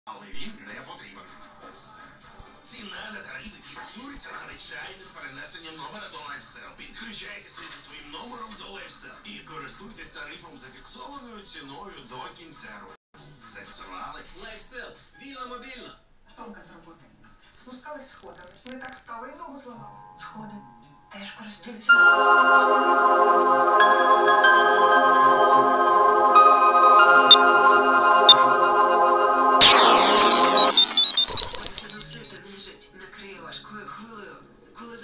Але він не потрібен. Ціна на тарифи фіксується звичайним перенесенням номера до LifeSell. Підключайтеся зі своїм номером до LifeSell і користуйтесь тарифом за фіксованою ціною до кінця року. Зафіксували? LifeSell. Вільно мобільно. Томка з роботи. Спускались сходами. Не так стало і ногу зламали. Сходи. Теж користуються. Накриє важкою хвилею, коли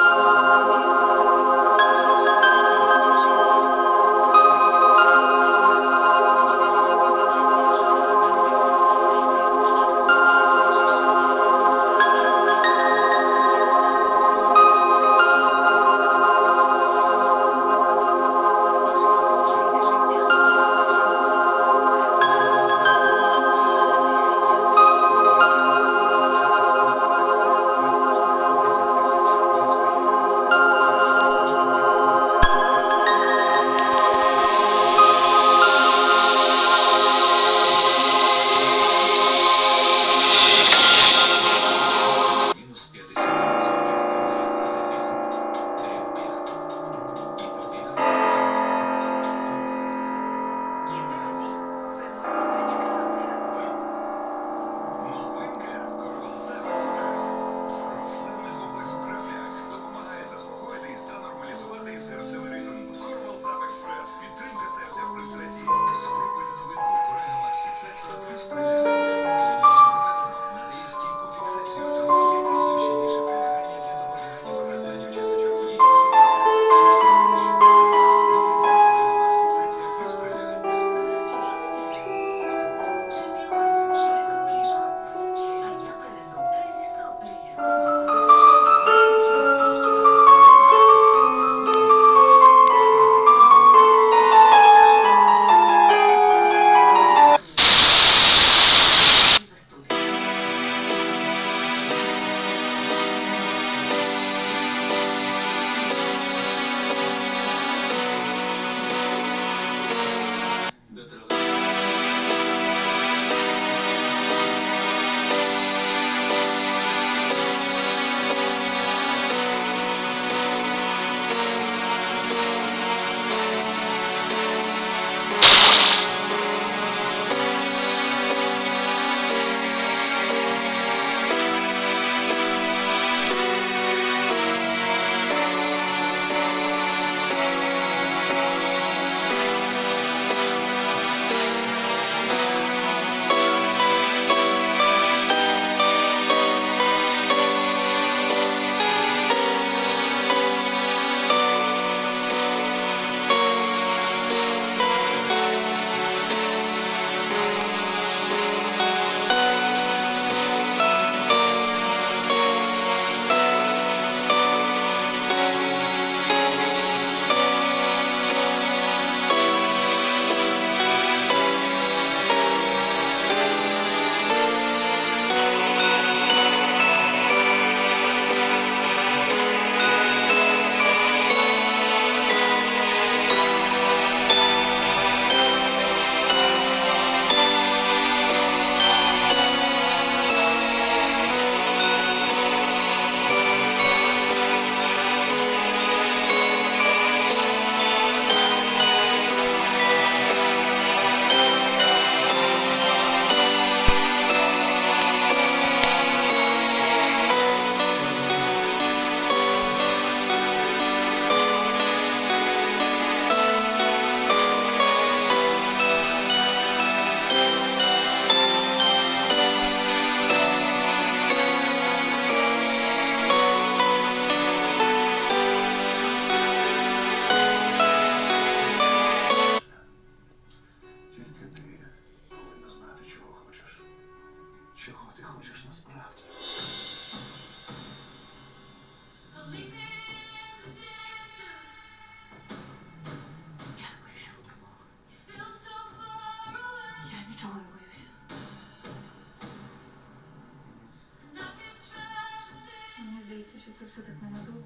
що це все так ненадовго.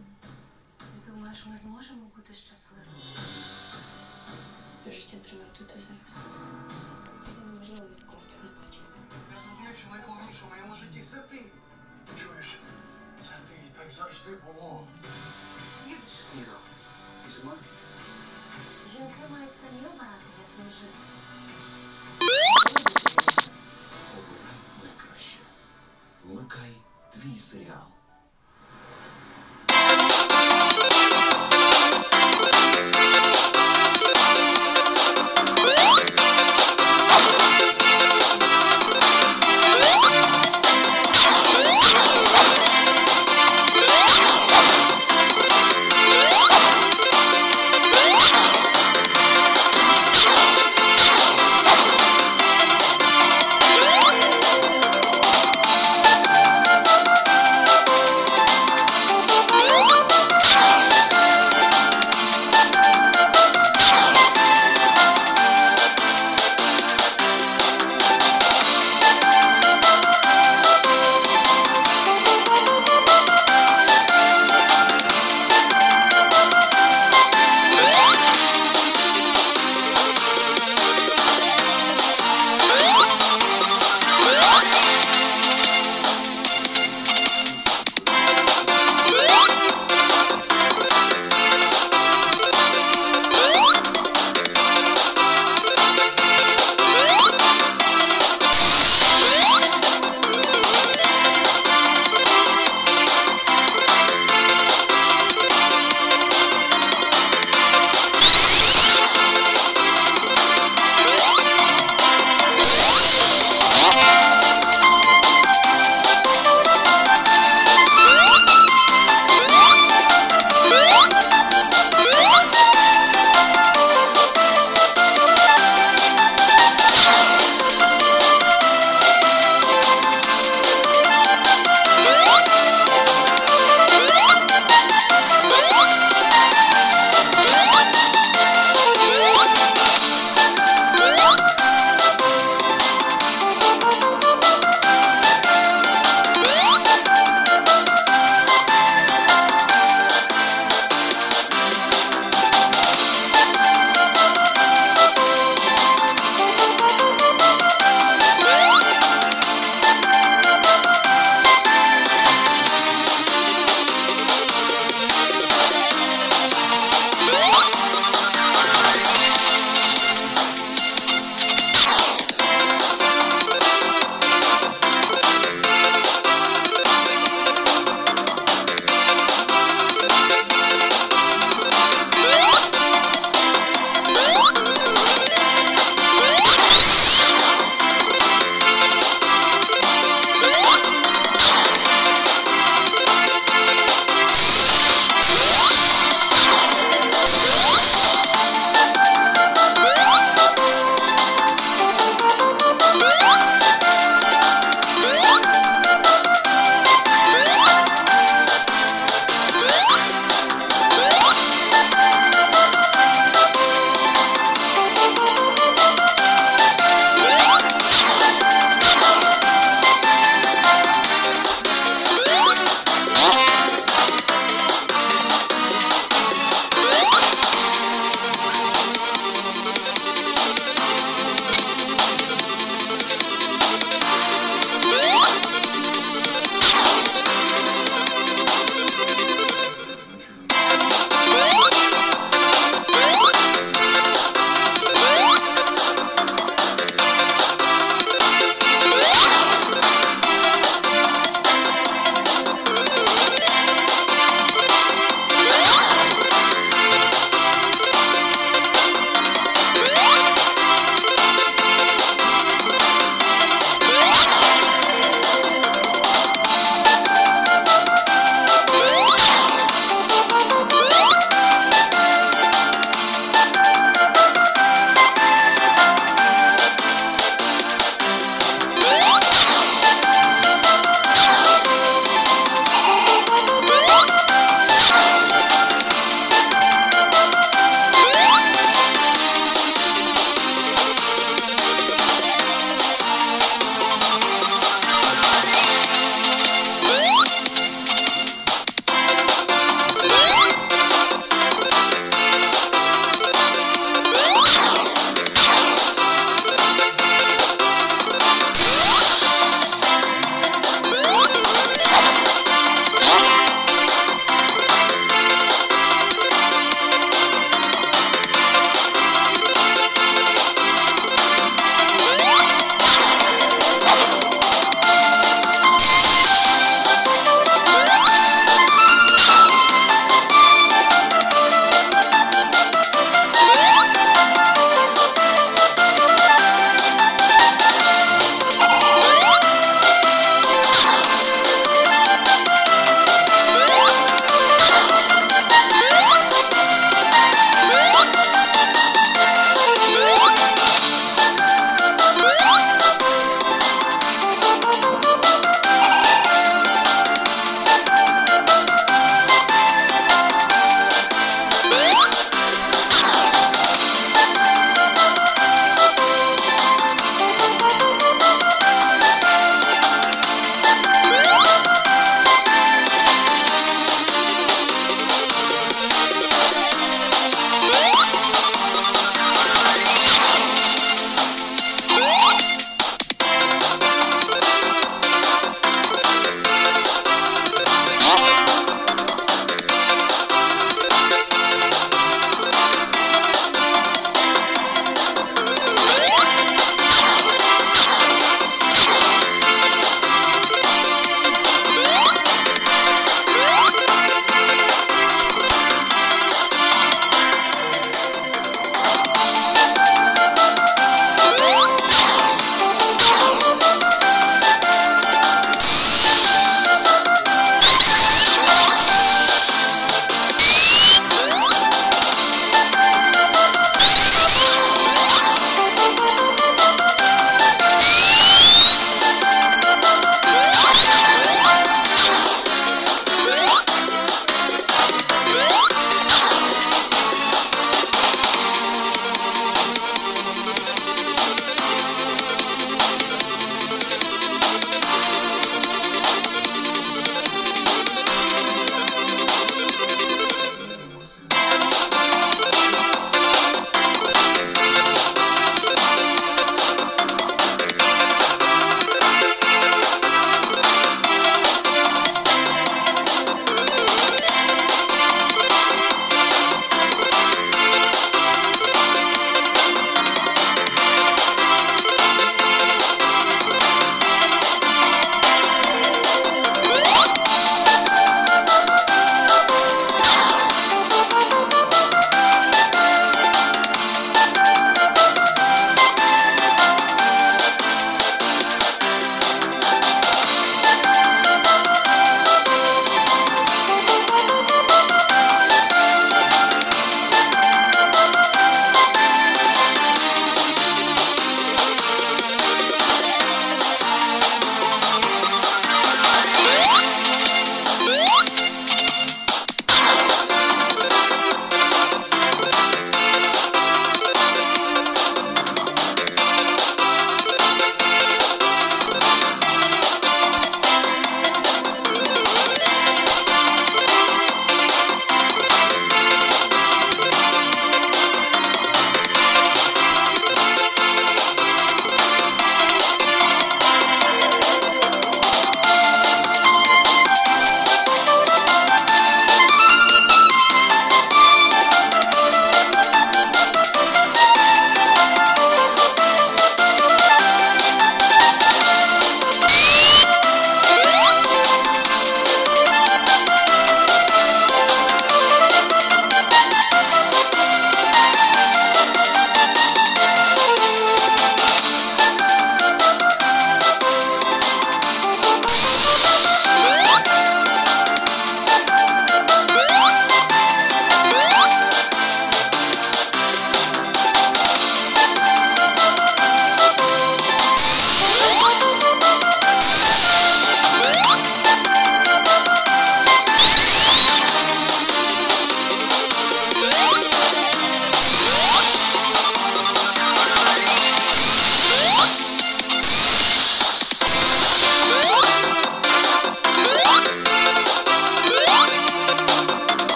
Ти думаєш, ми зможемо бути щасливими? Життя триває тут і зараз. Неможливо відкласти на потім. Я ж не знаю, чому завжди було. Їдеш? Їду. Зима? Жінки мають самі обирати, як їм жити. Обирай найкраще. Вмикай твій серіал.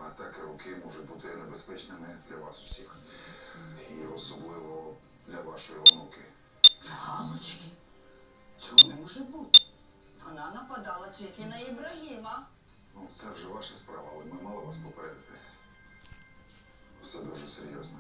атаки руки можуть бути небезпечними для вас усіх. І особливо для вашої онуки. Галочки, цього не може бути. Вона нападала тільки на Ібрагіма. Ну, це вже ваша справа, але ми мали вас попередити. Все дуже серйозно.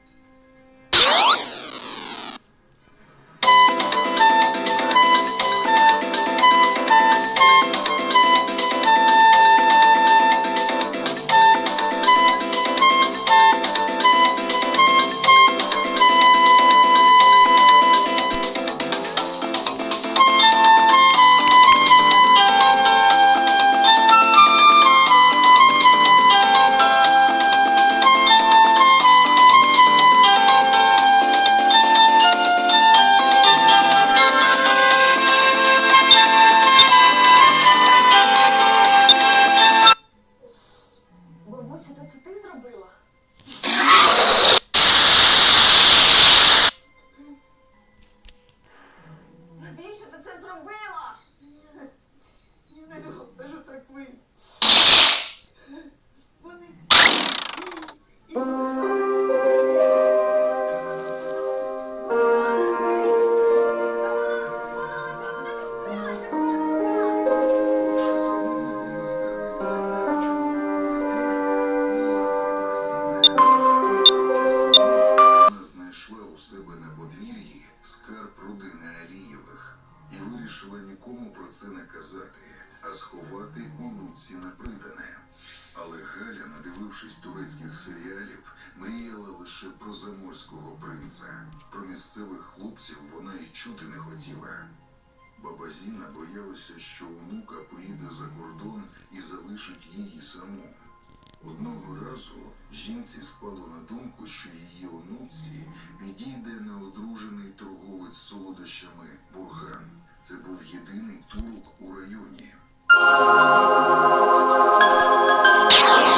Бабусю, то це ти зробила? Навіщо ти це зробила? Я не можу так вийти. Вони і Отже, замовником вистави «Злітаючої долі» була баба Зіна. Кілька років тому вона знайшла у себе на подвір'ї скарб родини Алієвих і вирішила нікому про це не казати, а сховати онуці на придане. Але Галя, надивившись турецьких серіалів, мріяла лише про заморського принца. Про місцевих хлопців вона й чути не хотіла. Баба Зіна боялася, що онука поїде за кордон і залишить її саму. Одного разу жінці спало на думку, що її онуці підійде неодружений торговець солодощами Бурган. Це був єдиний турок у районі.